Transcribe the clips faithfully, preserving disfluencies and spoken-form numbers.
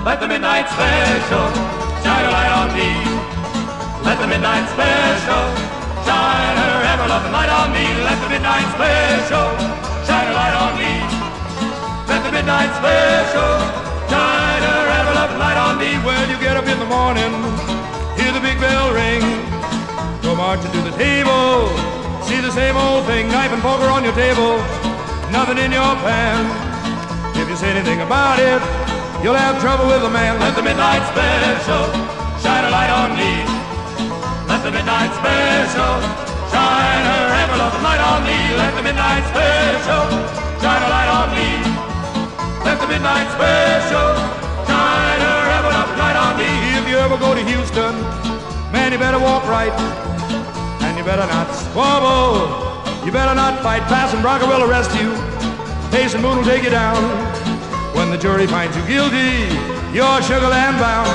Let the midnight special shine a light on me. Let the midnight special shine her ever-loving light on me. Let the midnight special shine a light on me. Let the midnight special shine her ever-loving light on me. Well, you get up in the morning, hear the big bell ring, go marching to the table, see the same old thing, knife and poker on your table, nothing in your pan. If you say anything about it, you'll have trouble with a man. Let the midnight special shine a light on me. Let the midnight special shine her ever-loving light on me. Let the midnight special shine a light on me. Let the midnight special shine her ever-loving light on me. If you ever go to Houston, man, you better walk right, and you better not squabble. You better not fight. Passing Bronco will arrest you. Pacing Moon will take you down. When the jury finds you guilty, you're Sugar Land bound.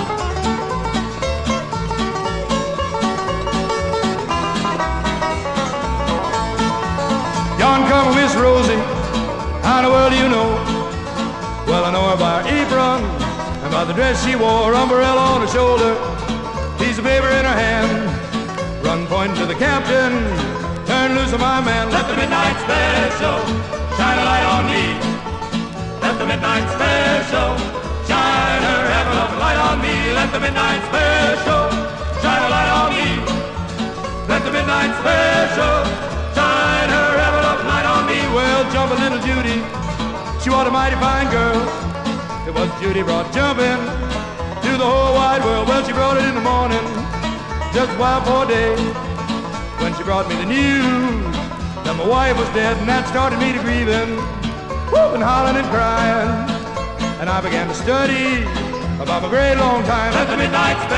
Yon come Miss Rosie, how in the world do you know? Well, I know her by her apron and by the dress she wore, umbrella on her shoulder, piece of paper in her hand. Run pointing to the captain, turn loose of my man. Let the midnight special shine a light on me. Let the midnight special shine her ever-loving light on me. Let the midnight special shine a light on me. Let the midnight special shine her ever-loving light on me. Well, jumping little Judy, she was a mighty fine girl. It was Judy brought jumping to the whole wide world. Well, she brought it in the morning, just a while for a day, when she brought me the news that my wife was dead, and that started me to grieving, whooping, hollering, and crying. And I began to study about a great long time. Let the midnight special